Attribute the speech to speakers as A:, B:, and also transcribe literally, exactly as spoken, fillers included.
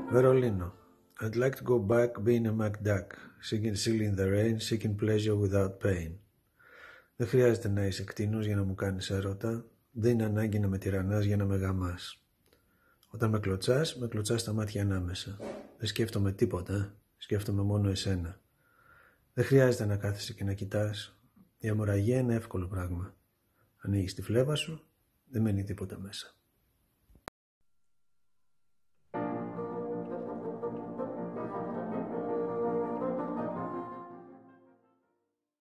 A: Βερολίνο. I'd like to go back being a MacDuck, seeking silly in the rain, seeking pleasure without pain. Δεν χρειάζεται να είσαι κτήνος για να μου κάνεις έρωτα, δεν είναι ανάγκη να με τυραννάς για να με γαμάς. Όταν με κλωτσάς, με κλωτσάς τα μάτια ανάμεσα. Δεν σκέφτομαι τίποτα, σκέφτομαι μόνο εσένα. Δεν χρειάζεται να κάθεσαι και να κοιτάς. Η αμορραγία είναι εύκολο πράγμα. Ανοίγεις τη φλέβα σου, δεν μένει τίποτα μέσα.